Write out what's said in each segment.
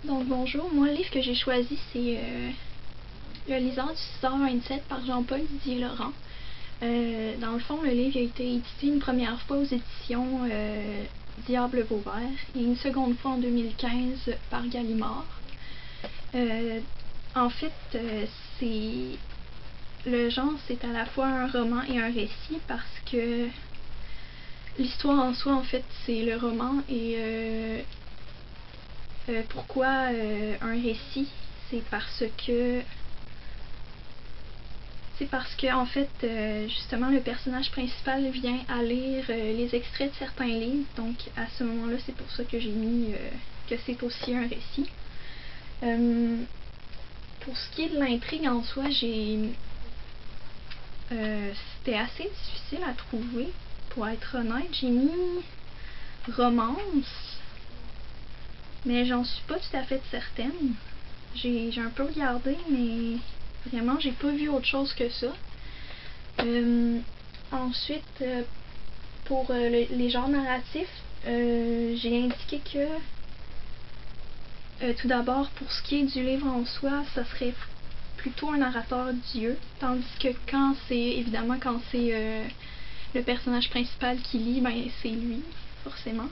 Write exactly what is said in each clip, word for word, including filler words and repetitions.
Donc bonjour, moi le livre que j'ai choisi c'est euh, Le liseur du six heures vingt-sept par Jean-Paul Didier-Laurent. Euh, dans le fond, le livre a été édité une première fois aux éditions euh, Diable Vauvert et une seconde fois en deux mille quinze par Gallimard. Euh, en fait, euh, c'est le genre, c'est à la fois un roman et un récit parce que l'histoire en soi, en fait, c'est le roman et euh, euh, pourquoi euh, un récit, c'est parce que C'est parce que, en fait, euh, justement, le personnage principal vient à lire euh, les extraits de certains livres. Donc, à ce moment-là, c'est pour ça que j'ai mis euh, que c'est aussi un récit. Euh, pour ce qui est de l'intrigue en soi, j'ai... Euh, c'était assez difficile à trouver, pour être honnête. J'ai mis romance, mais j'en suis pas tout à fait certaine. J'ai un peu regardé, mais vraiment, j'ai pas vu autre chose que ça. Euh, ensuite, euh, pour euh, le, les genres narratifs, euh, j'ai indiqué que euh, tout d'abord, pour ce qui est du livre en soi, ça serait plutôt un narrateur Dieu, tandis que quand c'est, évidemment, quand c'est euh, le personnage principal qui lit, ben c'est lui, forcément.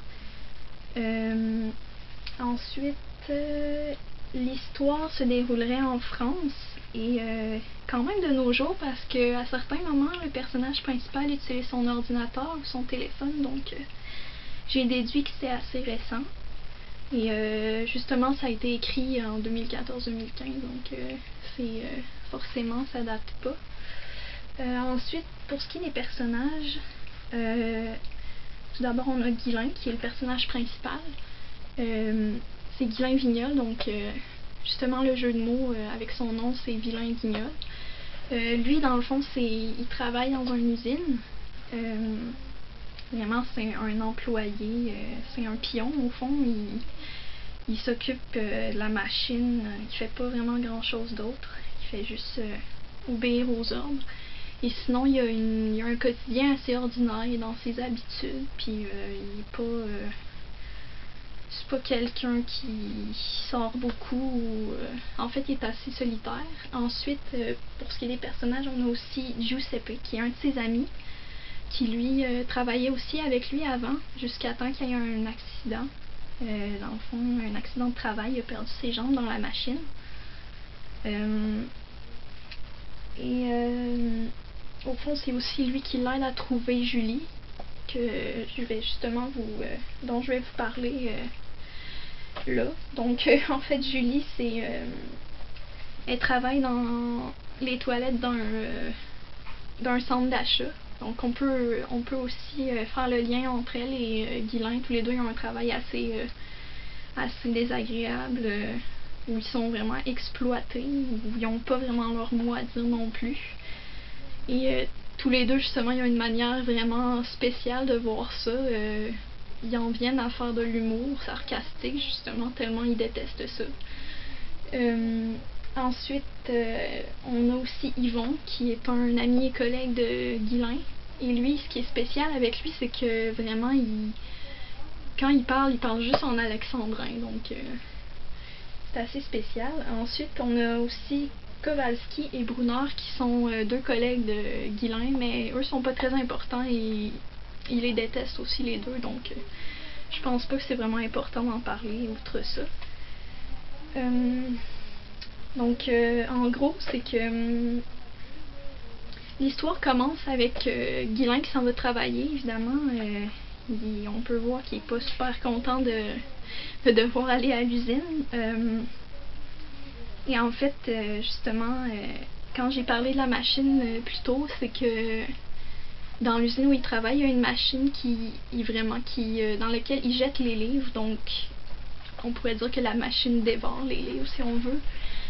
Euh, ensuite, euh, l'histoire se déroulerait en France et euh, quand même de nos jours parce que à certains moments le personnage principal utilise son ordinateur ou son téléphone, donc euh, j'ai déduit que c'est assez récent et euh, justement ça a été écrit en deux mille quatorze deux mille quinze, donc euh, c'est euh, forcément ça date pas. Euh, ensuite, pour ce qui est des personnages, euh, tout d'abord on a Guylain qui est le personnage principal. Euh, c'est Guylain Vignolle, donc euh, justement le jeu de mots euh, avec son nom c'est Vilain Guignol. Euh, lui dans le fond c'est il travaille dans une usine. Euh, vraiment c'est un employé, euh, c'est un pion au fond. Il, il s'occupe euh, de la machine, il fait pas vraiment grand chose d'autre. Il fait juste euh, obéir aux ordres. Et sinon il y a, une, il y a un quotidien assez ordinaire dans ses habitudes, puis euh, il est pas euh, c'est pas quelqu'un qui sort beaucoup ou euh, en fait il est assez solitaire. Ensuite, euh, pour ce qui est des personnages, on a aussi Giuseppe qui est un de ses amis qui lui euh, travaillait aussi avec lui avant jusqu'à temps qu'il y ait un accident. Euh, dans le fond, un accident de travail, il a perdu ses jambes dans la machine. Euh, et euh, au fond, c'est aussi lui qui l'aide à trouver Julie, que je vais justement vous, euh, dont je vais vous parler euh, là. Donc, euh, en fait, Julie, c'est, euh, elle travaille dans les toilettes d'un, euh, d'un centre d'achat. Donc, on peut, on peut aussi euh, faire le lien entre elle et euh, Guylain. Tous les deux, ils ont un travail assez, euh, assez désagréable, euh, où ils sont vraiment exploités, où ils n'ont pas vraiment leur mot à dire non plus. Et euh, tous les deux, justement, ils ont une manière vraiment spéciale de voir ça. Euh, ils en viennent à faire de l'humour sarcastique, justement, tellement ils détestent ça. Euh, ensuite, euh, on a aussi Yvon, qui est un ami et collègue de Guylain. Et lui, ce qui est spécial avec lui, c'est que vraiment, il, quand il parle, il parle juste en alexandrin. Donc, euh, c'est assez spécial. Ensuite, on a aussi Kowalski et Brunner qui sont euh, deux collègues de Guylain, mais eux sont pas très importants et ils les détestent aussi les deux, donc euh, je pense pas que c'est vraiment important d'en parler outre ça. Euh, donc euh, en gros, c'est que euh, l'histoire commence avec euh, Guylain qui s'en va travailler, évidemment. Euh, il, on peut voir qu'il est pas super content de, de devoir aller à l'usine. Euh, Et en fait, euh, justement, euh, quand j'ai parlé de la machine euh, plus tôt, c'est que dans l'usine où il travaille, il y a une machine qui, qui vraiment, qui, euh, dans laquelle il jette les livres. Donc, on pourrait dire que la machine dévore les livres, si on veut.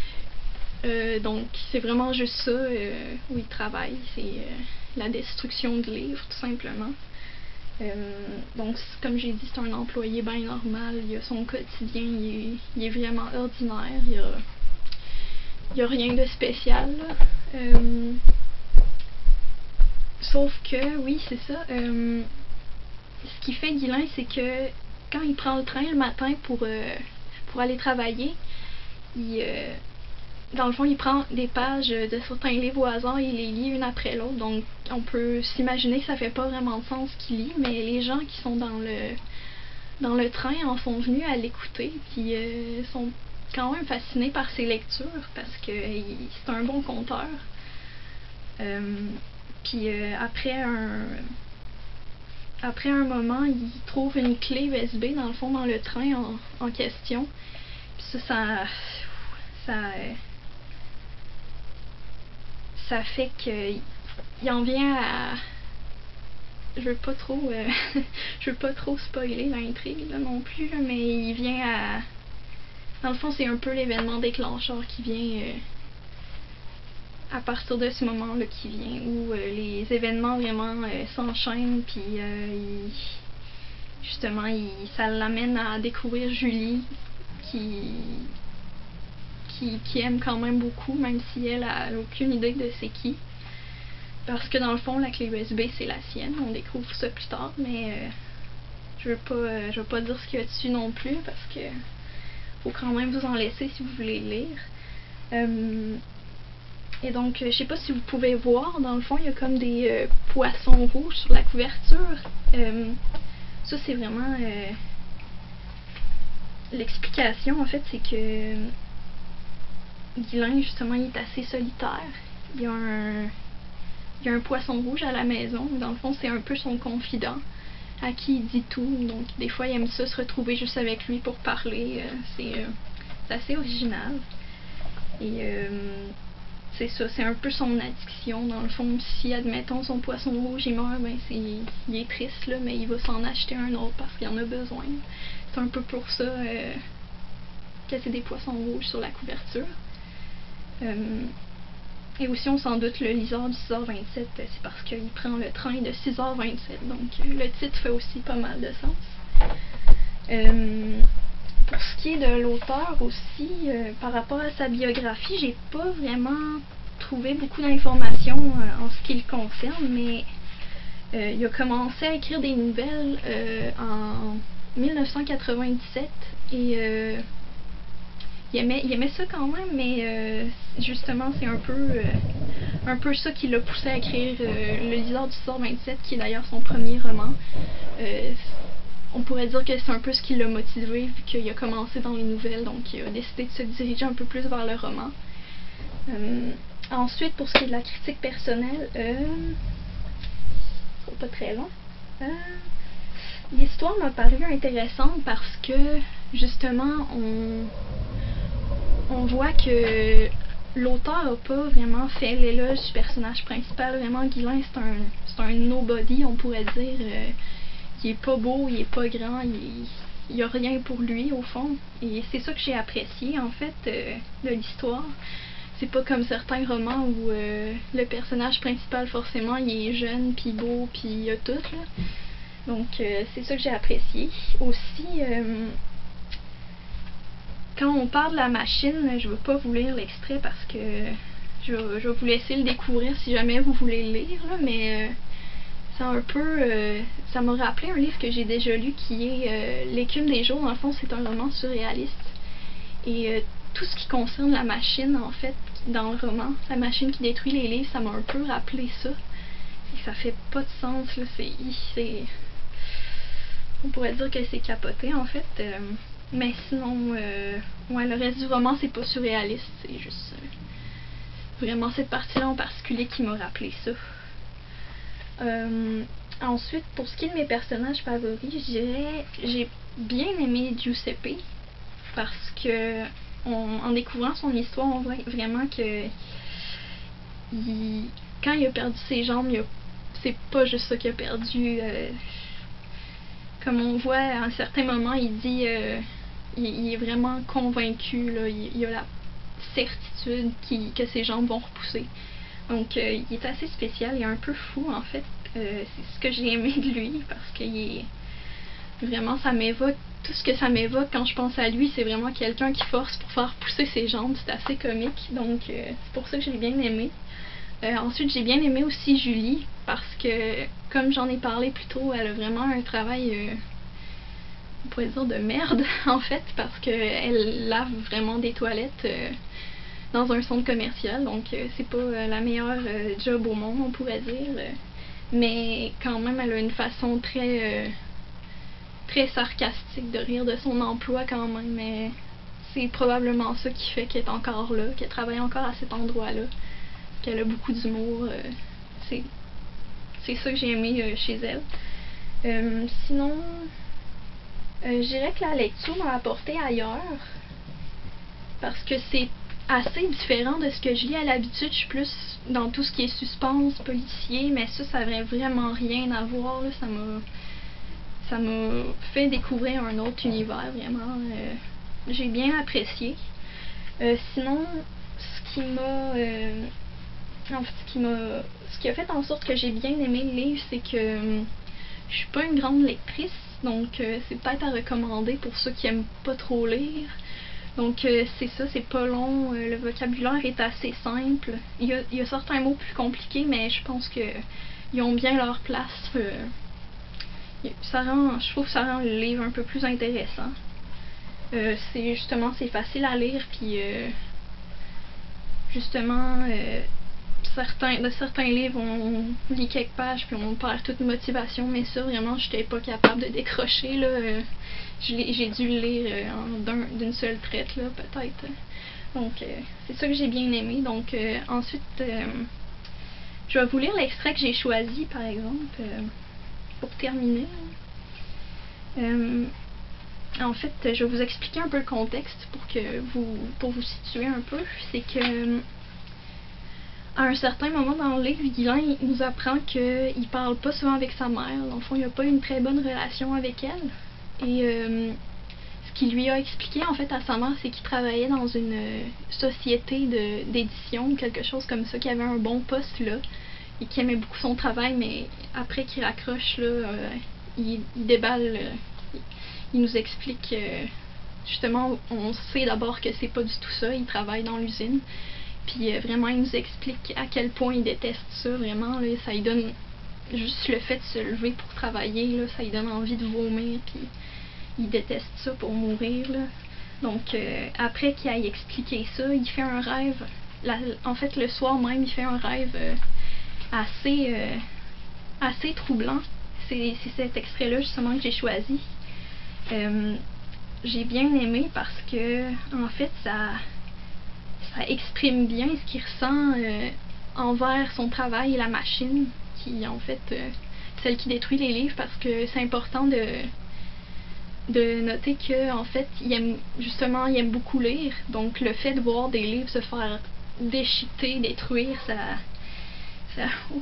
Euh, donc, c'est vraiment juste ça euh, où il travaille. C'est euh, la destruction de livres, tout simplement. Euh, donc, comme j'ai dit, c'est un employé bien normal. Il a son quotidien, il est, il est vraiment ordinaire. Il a Il n'y a rien de spécial. Euh, sauf que, oui, c'est ça. Euh, ce qui fait Guylain, c'est que quand il prend le train le matin pour, euh, pour aller travailler, il, euh, dans le fond, il prend des pages de certains livres au hasard et il les lit une après l'autre. Donc, on peut s'imaginer que ça fait pas vraiment de sens qu'il lit, mais les gens qui sont dans le dans le train en sont venus à l'écouter, puis euh, sont quand même fascinés par ses lectures parce que c'est un bon conteur. Euh, puis euh, après un après un moment, il trouve une clé U S B dans le fond dans le train en, en question. Puis ça, ça, ça, ça fait qu'il il en vient à, je veux pas trop, euh, je veux pas trop spoiler l'intrigue là, non plus, là, mais il vient à, dans le fond, c'est un peu l'événement déclencheur qui vient euh, à partir de ce moment-là qui vient, où euh, les événements vraiment euh, s'enchaînent, puis euh, il, justement, il, ça l'amène à découvrir Julie, qui, qui, qui aime quand même beaucoup, même si elle a aucune idée de c'est qui. Parce que dans le fond, la clé U S B, c'est la sienne. On découvre ça plus tard, mais euh, je veux pas, euh, je veux pas dire ce qu'il y a dessus non plus, parce que faut quand même vous en laisser si vous voulez lire. Euh, Et donc, je sais pas si vous pouvez voir, dans le fond, il y a comme des euh, poissons rouges sur la couverture. Euh, ça, c'est vraiment... Euh, l'explication, en fait, c'est que Guylain, justement, il est assez solitaire. Il y a un, il y a un poisson rouge à la maison. Dans le fond, c'est un peu son confident, à qui il dit tout. Donc, des fois, il aime ça se retrouver juste avec lui pour parler. Euh, c'est euh, assez original. Et... Euh, c'est ça, c'est un peu son addiction dans le fond. Si, admettons, son poisson rouge il meurt, ben c'est, il est triste là, mais il va s'en acheter un autre parce qu'il en a besoin. C'est un peu pour ça euh, que c'est des poissons rouges sur la couverture. Euh, et aussi, on s'en doute, le liseur du six heures vingt-sept, c'est parce qu'il prend le train de six heures vingt-sept. Donc, le titre fait aussi pas mal de sens. Euh, Pour ce qui est de l'auteur aussi, euh, par rapport à sa biographie, j'ai pas vraiment trouvé beaucoup d'informations euh, en ce qui le concerne, mais euh, il a commencé à écrire des nouvelles euh, en mille neuf cent quatre-vingt-dix-sept et euh, il, aimait, il aimait ça quand même, mais euh, justement c'est un peu euh, un peu ça qui l'a poussé à écrire euh, Le liseur du six heures vingt-sept, qui est d'ailleurs son premier roman. Euh, On pourrait dire que c'est un peu ce qui l'a motivé, vu qu'il a commencé dans les nouvelles, donc il a décidé de se diriger un peu plus vers le roman. Euh, ensuite, pour ce qui est de la critique personnelle, euh, c'est pas très long. Euh, L'histoire m'a paru intéressante parce que, justement, on, on voit que l'auteur n'a pas vraiment fait l'éloge du personnage principal. Vraiment, Guylain, c'est un, c'est un nobody, on pourrait dire. Euh, il est pas beau, il est pas grand, il, il y a rien pour lui au fond. Et c'est ça que j'ai apprécié en fait euh, de l'histoire. C'est pas comme certains romans où euh, le personnage principal forcément il est jeune puis beau puis il a tout là. Donc euh, c'est ça que j'ai apprécié. Aussi euh, quand on parle de la machine, je veux pas vous lire l'extrait parce que je, je vais vous laisser le découvrir si jamais vous voulez le lire là, mais euh, un peu, euh, ça m'a rappelé un livre que j'ai déjà lu qui est euh, L'écume des jours. Dans le fond, c'est un roman surréaliste. Et euh, tout ce qui concerne la machine, en fait, dans le roman, la machine qui détruit les livres, ça m'a un peu rappelé ça. Et ça fait pas de sens, là. C'est, c'est... On pourrait dire que c'est capoté, en fait. Euh, mais sinon, euh, ouais, le reste du roman, c'est pas surréaliste. C'est juste euh, vraiment cette partie-là en particulier qui m'a rappelé ça. Euh, ensuite, pour ce qui est de mes personnages favoris, je dirais j'ai bien aimé Giuseppe parce que on, en découvrant son histoire, on voit vraiment que il, quand il a perdu ses jambes, il a, c'est pas juste ça qu'il a perdu. Euh, comme on voit à un certain moment, il dit euh, il, il est vraiment convaincu, là, il, il a la certitude qu'il, que ses jambes vont repousser. Donc, euh, il est assez spécial, il est un peu fou en fait. Euh, c'est ce que j'ai aimé de lui parce qu'il est vraiment, ça m'évoque, tout ce que ça m'évoque quand je pense à lui, c'est vraiment quelqu'un qui force pour faire pousser ses jambes. C'est assez comique, donc euh, c'est pour ça que j'ai bien aimé. Euh, ensuite, j'ai bien aimé aussi Julie parce que, comme j'en ai parlé plus tôt, elle a vraiment un travail euh, on pourrait dire de merde en fait, parce qu'elle lave vraiment des toilettes euh, dans un centre commercial, donc euh, c'est pas euh, la meilleure euh, job au monde, on pourrait dire, euh, mais quand même elle a une façon très euh, très sarcastique de rire de son emploi quand même, mais c'est probablement ça qui fait qu'elle est encore là, qu'elle travaille encore à cet endroit-là, qu'elle a beaucoup d'humour. Euh, c'est c'est ça que j'ai aimé euh, chez elle. Euh, sinon, euh, je dirais que la lecture m'a apporté ailleurs, parce que c'est assez différent de ce que je lis à l'habitude. Je suis plus dans tout ce qui est suspense, policier, mais ça, ça n'avait vraiment rien à voir, là. Ça m'a ça m'a fait découvrir un autre univers, vraiment. Euh, j'ai bien apprécié. Euh, sinon, ce qui m'a... Euh, en fait, ce qui m'a... Ce qui a fait en sorte que j'ai bien aimé le livre, c'est que euh, je suis pas une grande lectrice, donc euh, c'est peut-être à recommander pour ceux qui aiment pas trop lire. Donc euh, c'est ça, c'est pas long, euh, le vocabulaire est assez simple. Il y a, il y a certains mots plus compliqués, mais je pense que ils ont bien leur place. Euh, ça rend, je trouve que ça rend le livre un peu plus intéressant. Euh, c'est justement, c'est facile à lire, puis euh, justement, euh, certains, de certains livres, on, on lit quelques pages, puis on perd toute motivation, mais ça, vraiment, j'étais pas capable de décrocher, là. Euh, j'ai dû le lire euh, d'une seule traite, là, peut-être. Donc, euh, c'est ça que j'ai bien aimé. Donc, euh, ensuite, euh, je vais vous lire l'extrait que j'ai choisi, par exemple, euh, pour terminer. Euh, en fait, je vais vous expliquer un peu le contexte pour que vous, pour vous situer un peu. C'est que à un certain moment dans le livre, Guylain nous apprend qu'il parle pas souvent avec sa mère. Dans le fond, il n'a pas une très bonne relation avec elle. Et euh, ce qu'il lui a expliqué en fait à sa mère, c'est qu'il travaillait dans une euh, société d'édition ou quelque chose comme ça, qui avait un bon poste là, et qui aimait beaucoup son travail, mais après qu'il raccroche là, euh, il, il déballe, euh, il, il nous explique euh, justement, on sait d'abord que c'est pas du tout ça, il travaille dans l'usine. Puis euh, vraiment, il nous explique à quel point il déteste ça, vraiment, là, ça lui donne, juste le fait de se lever pour travailler, là, ça lui donne envie de vomir, puis il déteste ça pour mourir, là. Donc, euh, après qu'il aille expliquer ça, il fait un rêve, la, en fait, le soir même, il fait un rêve euh, assez, euh, assez troublant. C'est cet extrait-là, justement, que j'ai choisi. Euh, j'ai bien aimé parce que, en fait, ça... ça exprime bien ce qu'il ressent euh, envers son travail et la machine, qui en fait euh, celle qui détruit les livres, parce que c'est important de de noter que en fait il aime justement il aime beaucoup lire, donc le fait de voir des livres se faire déchiqueter, détruire, ça ça ouh.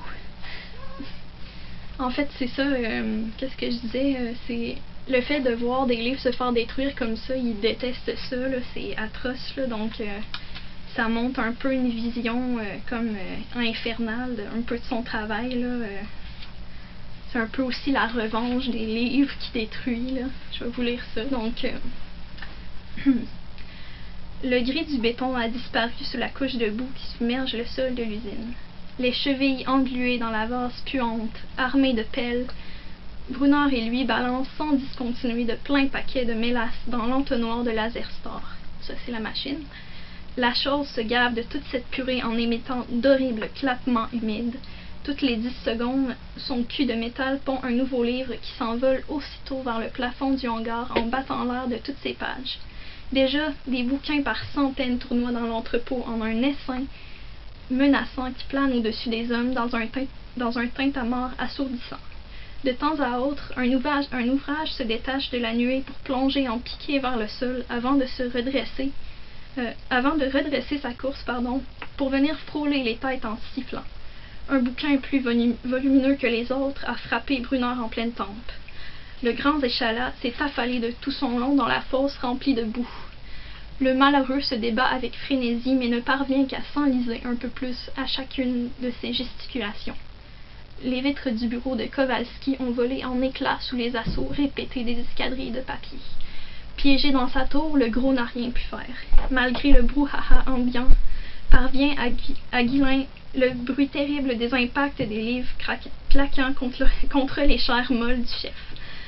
En fait c'est ça, euh, qu'est-ce que je disais, euh, c'est le fait de voir des livres se faire détruire comme ça, il déteste ça, c'est atroce là, donc euh, ça montre un peu une vision euh, comme euh, infernale, un peu de son travail, là. Euh, c'est un peu aussi la revanche des livres qui détruit, là. Je vais vous lire ça. Donc, euh, le gris du béton a disparu sous la couche de boue qui submerge le sol de l'usine. Les chevilles engluées dans la vase puante, armées de pelles, Brunner et lui balancent sans discontinuer de pleins paquets de mélasse dans l'entonnoir de Laserstar. Ça, c'est la machine. La chose se gave de toute cette purée en émettant d'horribles clappements humides. Toutes les dix secondes, son cul de métal pond un nouveau livre qui s'envole aussitôt vers le plafond du hangar en battant l'air de toutes ses pages. Déjà, des bouquins par centaines tournoient dans l'entrepôt en un essaim menaçant qui plane au-dessus des hommes dans un, dans un tintamarre assourdissant. De temps à autre, un ouvrage, un ouvrage se détache de la nuée pour plonger en piqué vers le sol avant de se redresser Euh, avant de redresser sa course, pardon, pour venir frôler les têtes en sifflant. Un bouquin plus volumineux que les autres a frappé Brunner en pleine tempe. Le grand échalas s'est affalé de tout son long dans la fosse remplie de boue. Le malheureux se débat avec frénésie, mais ne parvient qu'à s'enliser un peu plus à chacune de ses gesticulations. Les vitres du bureau de Kowalski ont volé en éclats sous les assauts répétés des escadrilles de papier. Piégé dans sa tour, le gros n'a rien pu faire. Malgré le brouhaha ambiant, parvient à, Gu à Guylain le bruit terrible des impacts des livres claquant contre, le, contre les chairs molles du chef.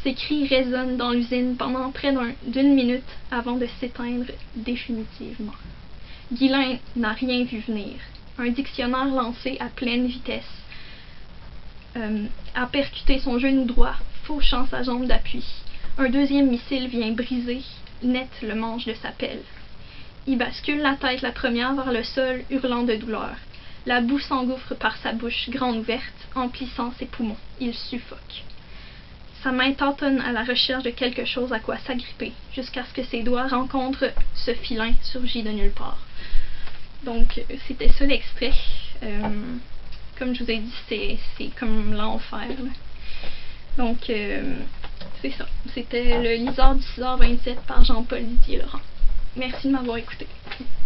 Ses cris résonnent dans l'usine pendant près d'une minute avant de s'éteindre définitivement. Guilain n'a rien vu venir. Un dictionnaire lancé à pleine vitesse euh, a percuté son genou droit, fauchant sa jambe d'appui. Un deuxième missile vient briser net le manche de sa pelle. Il bascule la tête la première vers le sol, hurlant de douleur. La boue s'engouffre par sa bouche grande ouverte, emplissant ses poumons. Il suffoque. Sa main tâtonne à la recherche de quelque chose à quoi s'agripper, jusqu'à ce que ses doigts rencontrent ce filin surgi de nulle part. Donc, c'était ça l'extrait. Euh, comme je vous ai dit, c'est, c'est comme l'enfer. Donc, euh, c'est ça. C'était le Lisard du six heures vingt-sept par Jean-Paul Didier Laurent. Merci de m'avoir écouté.